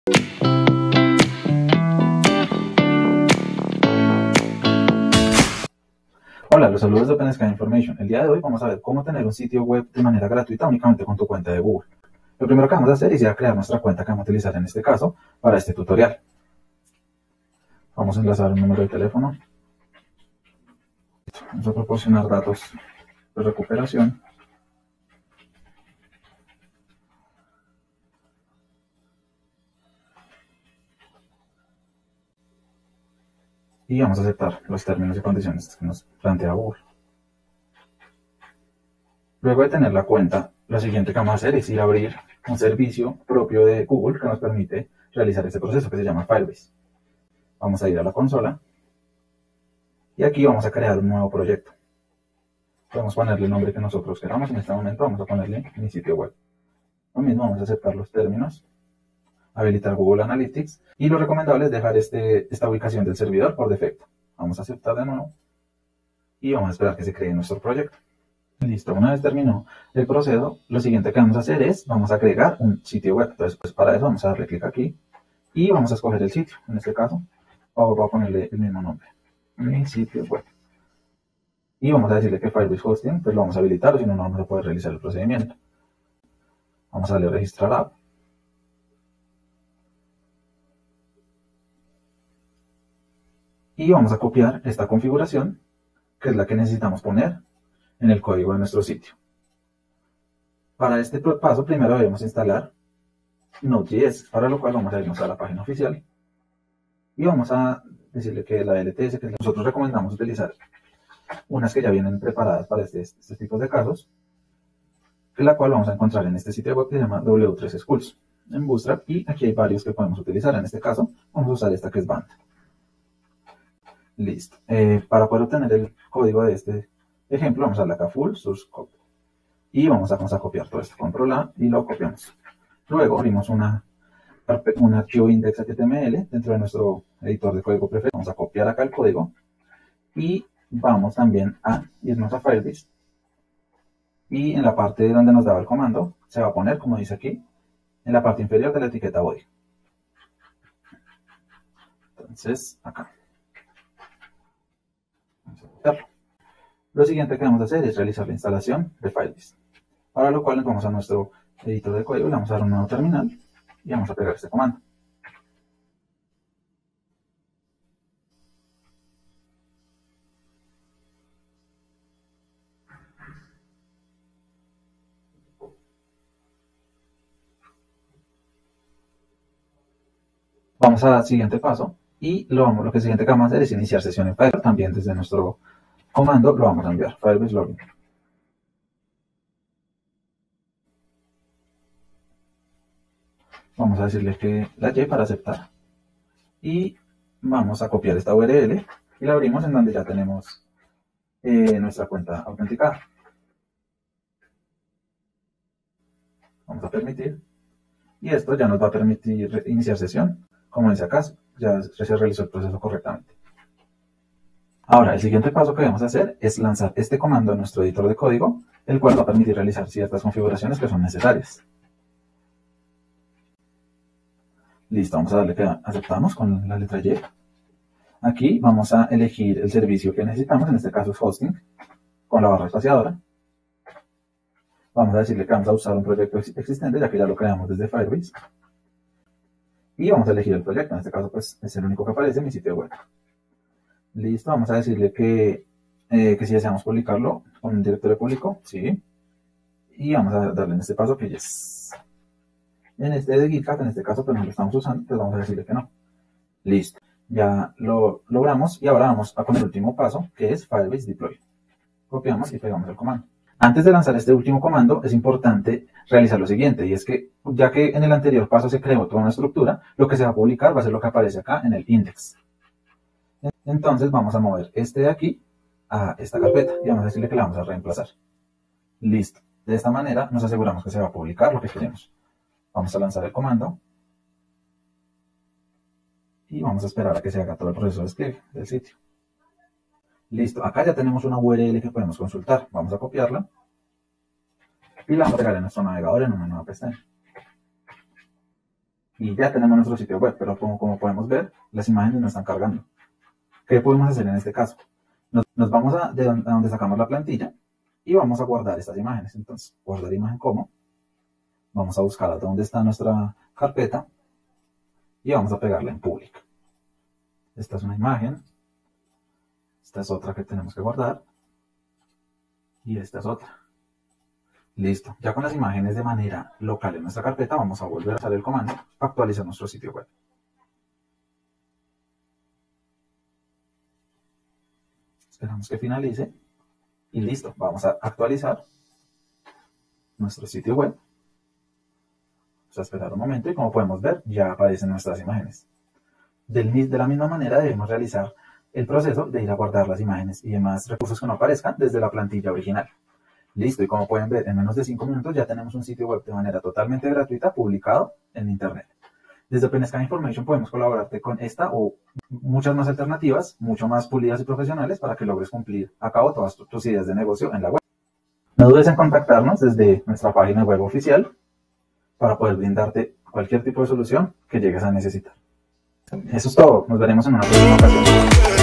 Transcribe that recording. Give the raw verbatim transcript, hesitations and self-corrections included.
Hola, los saludos de OpenSky Information. El día de hoy vamos a ver cómo tener un sitio web de manera gratuita únicamente con tu cuenta de Google. Lo primero que vamos a hacer es ir a crear nuestra cuenta que vamos a utilizar en este caso para este tutorial. Vamos a enlazar un número de teléfono. Vamos a proporcionar datos de recuperación. Y vamos a aceptar los términos y condiciones que nos plantea Google. Luego de tener la cuenta, lo siguiente que vamos a hacer es ir a abrir un servicio propio de Google que nos permite realizar este proceso que se llama Firebase. Vamos a ir a la consola y aquí vamos a crear un nuevo proyecto. Podemos ponerle el nombre que nosotros queramos. En este momento vamos a ponerle mi sitio web. Lo mismo, vamos a aceptar los términos, habilitar Google Analytics y lo recomendable es dejar este, esta ubicación del servidor por defecto. Vamos a aceptar de nuevo y vamos a esperar que se cree nuestro proyecto. Listo, una vez terminó el proceso, lo siguiente que vamos a hacer es, vamos a agregar un sitio web. Entonces, pues para eso vamos a darle clic aquí y vamos a escoger el sitio. En este caso, voy a ponerle el mismo nombre, mi sitio web. Y vamos a decirle que Firebase Hosting, pues lo vamos a habilitar, o si no, no vamos a poder realizar el procedimiento. Vamos a darle a registrar app. Y vamos a copiar esta configuración, que es la que necesitamos poner en el código de nuestro sitio. Para este paso, primero debemos instalar Node.js, para lo cual vamos a irnos a la página oficial. Y vamos a decirle que la L T S, que nosotros recomendamos utilizar unas que ya vienen preparadas para este, este tipo de casos, que la cual vamos a encontrar en este sitio web que se llama W tres Schools, en Bootstrap, y aquí hay varios que podemos utilizar. En este caso, vamos a usar esta que es Band. Listo. Eh, para poder obtener el código de este ejemplo, vamos a darle acá Full Source Code. Y vamos a, vamos a copiar todo esto. Control A y lo copiamos. Luego abrimos una, un archivo index.html dentro de nuestro editor de código preferido. Vamos a copiar acá el código. Y vamos también a irnos a Firebase. Y en la parte donde nos daba el comando, se va a poner, como dice aquí, en la parte inferior de la etiqueta body. Entonces, acá. Lo siguiente que vamos a hacer es realizar la instalación de Firebase, para lo cual vamos a nuestro editor de código, le vamos a dar un nuevo terminal y vamos a pegar este comando. Vamos al siguiente paso y lo, vamos, lo que siguiente que vamos a hacer es iniciar sesión en Firebase. También desde nuestro comando lo vamos a enviar, Firebase Login. Vamos a decirle que la Y para aceptar. Y vamos a copiar esta U R L y la abrimos en donde ya tenemos eh, nuestra cuenta autenticada. Vamos a permitir. Y esto ya nos va a permitir iniciar sesión. Como dice acá, ya se realizó el proceso correctamente. Ahora, el siguiente paso que vamos a hacer es lanzar este comando en nuestro editor de código, el cual va a permitir realizar ciertas configuraciones que son necesarias. Listo, vamos a darle que aceptamos con la letra Y. Aquí vamos a elegir el servicio que necesitamos, en este caso es Hosting, con la barra espaciadora. Vamos a decirle que vamos a usar un proyecto existente, ya que ya lo creamos desde Firebase. Y vamos a elegir el proyecto, en este caso pues es el único que aparece en mi sitio web. Listo, vamos a decirle que, eh, que si deseamos publicarlo con un directorio público, sí. Y vamos a darle en este paso que yes. En este de GitHub, en este caso pues no lo estamos usando, pues vamos a decirle que no. Listo, ya lo logramos y ahora vamos a con el último paso, que es Firebase Deploy. Copiamos y pegamos el comando. Antes de lanzar este último comando, es importante realizar lo siguiente, y es que, ya que en el anterior paso se creó toda una estructura, lo que se va a publicar va a ser lo que aparece acá en el index. Entonces vamos a mover este de aquí a esta carpeta, y vamos a decirle que la vamos a reemplazar. Listo. De esta manera nos aseguramos que se va a publicar lo que queremos. Vamos a lanzar el comando, y vamos a esperar a que se haga todo el proceso de despliegue del sitio. Listo, acá ya tenemos una U R L que podemos consultar. Vamos a copiarla y la vamos a pegar en nuestro navegador en una nueva pestaña. y ya tenemos nuestro sitio web, pero como, como podemos ver, las imágenes no están cargando. ¿Qué podemos hacer en este caso? Nos, nos vamos a, de donde, a donde sacamos la plantilla y vamos a guardar estas imágenes. Entonces, guardar imagen como, vamos a buscar dónde está nuestra carpeta y vamos a pegarla en público. Esta es una imagen, esta es otra que tenemos que guardar y esta es otra. Listo, ya con las imágenes de manera local en nuestra carpeta, vamos a volver a usar el comando para actualizar nuestro sitio web. Esperamos que finalice y listo, vamos a actualizar nuestro sitio web. Vamos a esperar un momento y como podemos ver, ya aparecen nuestras imágenes. Del, de la misma manera debemos realizar el proceso de ir a guardar las imágenes y demás recursos que no aparezcan desde la plantilla original. Listo, y como pueden ver, en menos de cinco minutos ya tenemos un sitio web de manera totalmente gratuita publicado en internet. Desde OpenSky Information podemos colaborarte con esta o muchas más alternativas, mucho más pulidas y profesionales para que logres cumplir a cabo todas tus ideas de negocio en la web. No dudes en contactarnos desde nuestra página web oficial para poder brindarte cualquier tipo de solución que llegues a necesitar. Eso es todo, nos veremos en una próxima ocasión.